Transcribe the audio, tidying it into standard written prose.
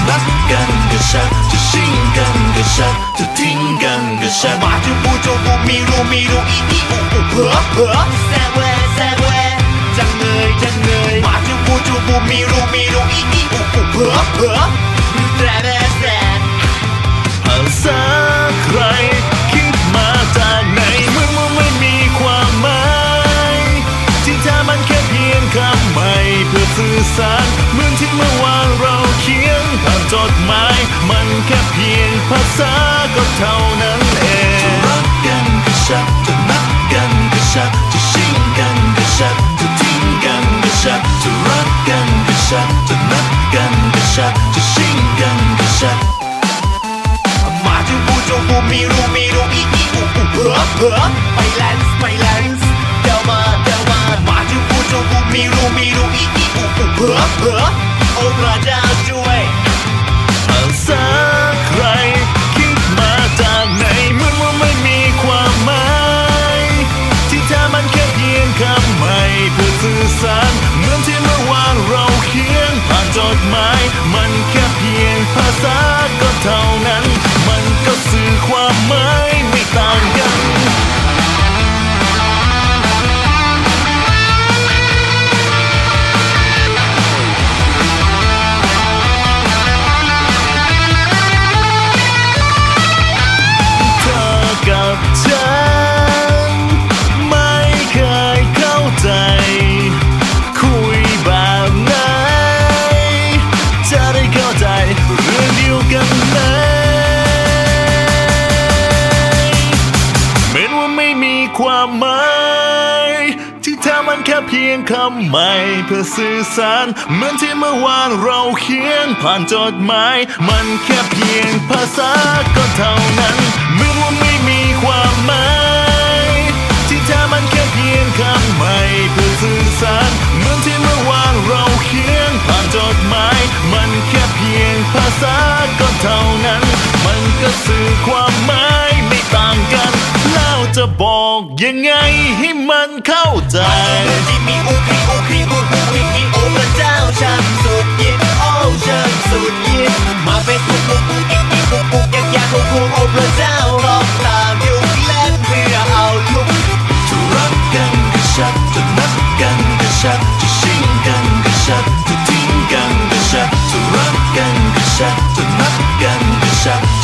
รักกันก็ชักจะชิงกันก็ชักจะทิ้งกันก็ชักมาจูบูจูบูมีรูอีอีอูอูเผลอแซวจังเลยมาจูบูมีรูอีอีอูอูเผลอแซภาษาใครคิดมาจากไหนมึงว่าไม่มีความหมายที่แท้มันแค่เพียงคำใหม่เพื่อสื่อสารเหมือนที่เมื่อวานเราเขียนผ่านจดหมายมันแค่เพียงภาษาก็เท่านั้นเองจะรักกันก็ชักจะนัดกันก็ชักจะชิงกันก็ชักจะทิ้งกันก็ชักจะรักกันก็ชักจะนัดกันก็ชักจะชิงกันก็ชักมาจูบูมีรูอีอีอูอูเผลอไปแลนส์เดี๋ยวมามาจูบูมีรูอีอีอูอูเผลอโอ้พระเจ้าช่วยภาษาใครคิดมาจากไหนเหมือนว่าไม่มีความหมายที่แท้มันแค่เพียงคำใหม่เพื่อสื่อสารเหมือนที่เมื่อวานเราเขียนผ่านจดหมายมันแค่เพียงภาษาก็เท่านั้นมันก็สื่อความหมายไม่ต่างกันกับฉันไม่เคยเข้าใจคุยแบบไหนจะได้เข้าใจเรื่องเดียวกันไหมเหมือนว่าไม่มีความหมายที่แท้มันแค่เพียงคำใหม่เพื่อสื่อสารเหมือนที่เมื่อวานเราเขียนผ่านจดหมายมันแค่เพียงภาษาก็เท่านั้นเหมือนว่าไม่มีความหมายที่แท้มันแค่เพียงคำใหม่เพื่อสื่อสารเหมือนที่เมื่อวานเราเขียนผ่านจดหมายมันแค่เพียงภาษาก็เท่านั้นมันก็สื่อความหมายไม่ต่างกันแล้วจะบอกยังไงให้มันเข้าใจที่มีอูพีโอพระเจ้าช่างสุดยิ่งโอ้ช่างสุดยิ่งมาเฟซบุ๊กอยากโอ้พระเจ้าลองตามยุคเล่นเพื่อเอาทุกจะรักกันก็ชักจะนัดกันก็ชักจะชิงกันก็ชักจะทิ้งกันก็ชักจะรักกันก็ชักจะนัดกันก็ชัก